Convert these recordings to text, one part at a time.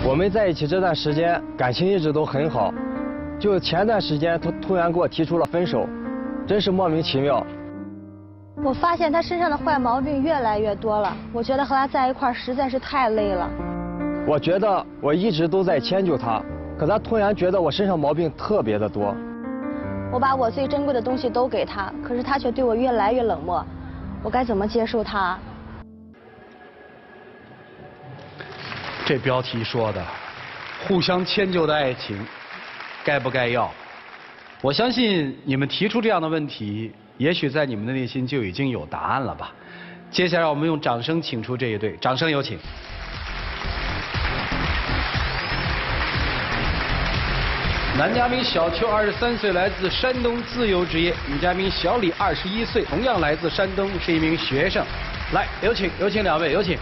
我们在一起这段时间感情一直都很好，就前段时间他突然给我提出了分手，真是莫名其妙。 我发现他身上的坏毛病越来越多了，我觉得和他在一块儿实在是太累了。 我觉得我一直都在迁就他，可他突然觉得我身上毛病特别的多。 我把我最珍贵的东西都给他，可是他却对我越来越冷漠，我该怎么接受他？ 这标题说的，互相迁就的爱情，该不该要？我相信你们提出这样的问题，也许在你们的内心就已经有答案了吧。接下来我们用掌声请出这一对，掌声有请。男嘉宾小邱23岁，来自山东，自由职业；女嘉宾小李21岁，同样来自山东，是一名学生。来，有请两位，有请。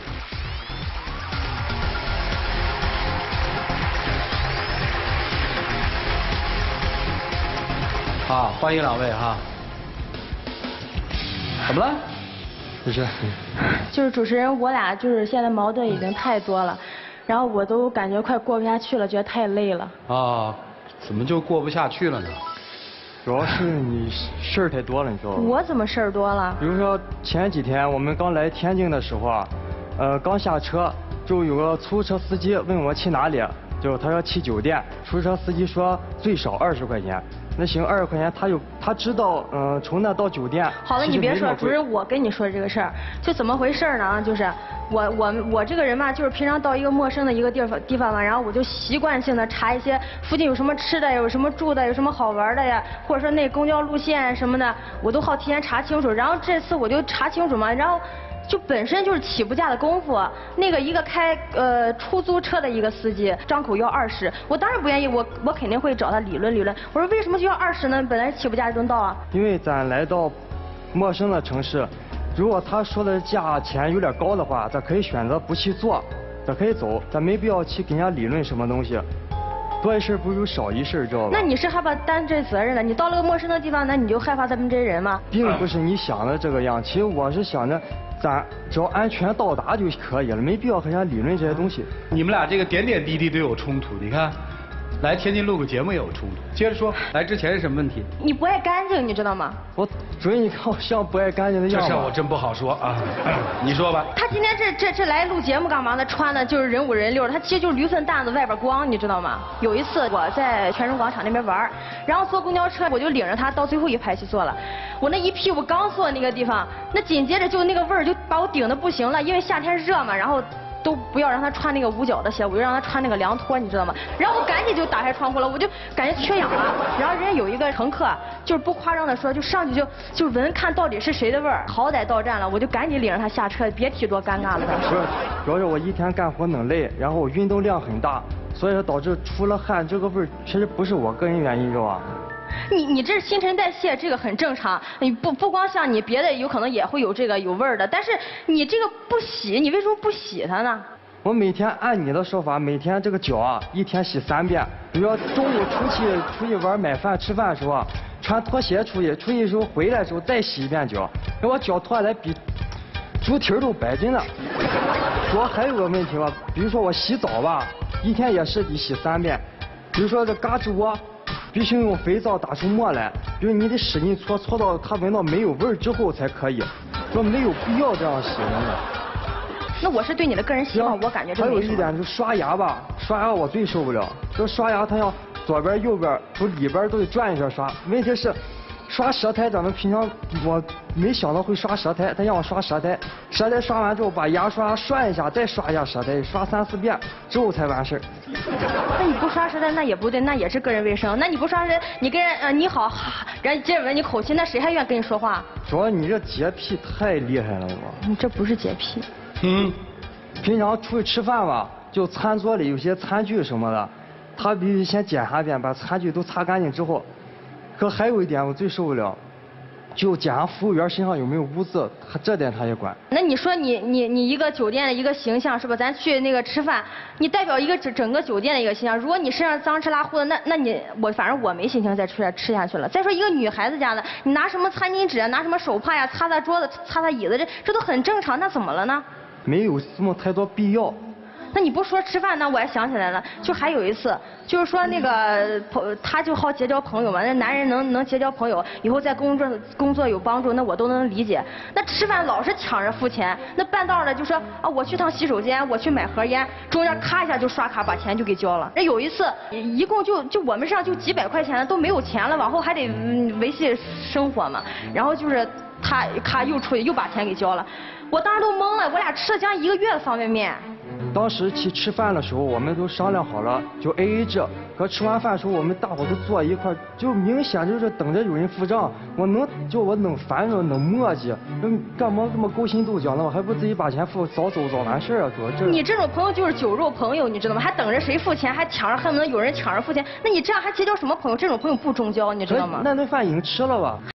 好，欢迎两位哈。怎么了？ 不是， 就是主持人，我俩就是现在矛盾已经太多了，然后我都感觉快过不下去了，觉得太累了。 啊，怎么就过不下去了呢？ 主要是你事儿太多了，你知道吗？ 我怎么事儿多了？ 比如说前几天我们刚来天津的时候啊，刚下车就有个出租车司机问我去哪里，就他说去酒店，出租车司机说最少20块钱。那行，20块钱，他知道，从那到酒店。 好了，你别说，主任，我跟你说这个事儿，就怎么回事呢？就是我这个人嘛，就是平常到一个陌生的一个地方嘛，然后我就习惯性的查一些附近有什么吃的，有什么住的，有什么好玩的呀，或者说那公交路线什么的，我都好提前查清楚。然后这次我就查清楚嘛，然后。就本身就是起步价的功夫，那个一个开出租车的一个司机张口要20，我当然不愿意，我肯定会找他理论。我说为什么就要20呢？本来起步价就能到啊。 因为咱来到陌生的城市，如果他说的价钱有点高的话，咱可以选择不去做，咱可以走，咱没必要去跟人家理论什么东西。多一事不如少一事，知道吧？ 那你是害怕担这责任的？你到了个陌生的地方，那你就害怕他们这些人吗？ 并不是你想的这个样，其实我是想着。咱只要安全到达就可以了，没必要和人家理论这些东西。 你们俩这个点点滴滴都有冲突，你看，来天津录个节目也有冲突。接着说，来之前是什么问题？ 你不爱干净，你知道吗？ 我主任，你看我像不爱干净的样子。 这事我真不好说啊，你说吧。 他今天这来录节目干嘛呢？穿的就是人五人六，他其实就是驴粪蛋子外边光，你知道吗？有一次我在泉州广场那边玩，然后坐公交车，我就领着他到最后一排去坐了。我那一屁股刚坐那个地方，那紧接着就那个味儿就把我顶得不行了，因为夏天热嘛，然后都不要让他穿那个捂脚的鞋，我就让他穿那个凉拖，你知道吗？然后我赶紧就打开窗户了，我就感觉缺氧了。然后人家有一个乘客，就是不夸张的说，就上去就闻看到底是谁的味儿，好歹到站了，我就赶紧领着他下车，别提多尴尬了。 不是，主要是我一天干活能累，然后我运动量很大，所以说导致出了汗，这个味儿确实不是我个人原因，知道吧？ 你这新陈代谢这个很正常，你不光像你别的有可能也会有这个有味儿的，但是你这个不洗，你为什么不洗它呢？ 我每天按你的说法，每天这个脚啊一天洗3遍。比如说中午出去玩买饭吃饭的时候啊，穿拖鞋出去的时候回来的时候再洗1遍脚，让我脚脱下来比猪蹄儿都白，真的。主要还有个问题吧，比如说我洗澡吧，一天也是得洗3遍。比如说这胳肢窝。必须用肥皂打出沫来，比如你得使劲搓，搓到它闻到没有味儿之后才可以，说没有必要这样洗的。 那我是对你的个人希望，我感觉这还有一点就是刷牙吧，刷牙我最受不了，这刷牙它要左边右边从里边都得转一圈刷，问题是刷舌苔，咱们平常我没想到会刷舌苔，他让我刷舌苔，舌苔刷完之后把牙刷涮一下，再刷一下舌苔，刷3、4遍之后才完事儿。 那你不刷舌苔那也不对，那也是个人卫生。那你不刷舌苔，你跟人你好，人家接着闻你口气，那谁还愿意跟你说话？ 主要你这洁癖太厉害了， 你这不是洁癖。 平常出去吃饭吧，就餐桌里有些餐具什么的，他必须先检查一遍，把餐具都擦干净之后。可还有一点我最受不了，就检查服务员身上有没有污渍，这点他也管。 那你说你一个酒店的一个形象是吧？咱去那个吃饭，你代表一个整个酒店的一个形象。如果你身上脏吃拉呼的，那你反正我没心情再吃下去了。再说一个女孩子家的，你拿什么餐巾纸啊，拿什么手帕呀，擦擦桌子，擦擦椅子，这都很正常。那怎么了呢？ 没有这么太多必要。 那你不说吃饭呢，我还想起来了，就还有一次，就是说那个他就好结交朋友嘛，那男人能结交朋友，以后在工作有帮助，那我都能理解。那吃饭老是抢着付钱，那半道呢就说啊我去趟洗手间，我去买盒烟，中间咔一下就刷卡把钱就给交了。那有一次一共就我们上就几百块钱都没有钱了，往后还得维系生活嘛，然后就是他咔又出去又把钱给交了。我当时都懵了，我俩吃了将近1个月的方便面。 当时去吃饭的时候，我们都商量好了，就 AA 制。可吃完饭的时候，我们大伙都坐一块儿，就明显就是等着有人付账。我弄烦着，弄磨叽，干嘛这么勾心斗角呢？我还不自己把钱付，早走早完事儿啊！主要你这种朋友就是酒肉朋友，你知道吗？还等着谁付钱，还抢着恨不得有人抢着付钱，那你这样还结交什么朋友？这种朋友不中交，你知道吗？ 那顿饭已经吃了吧？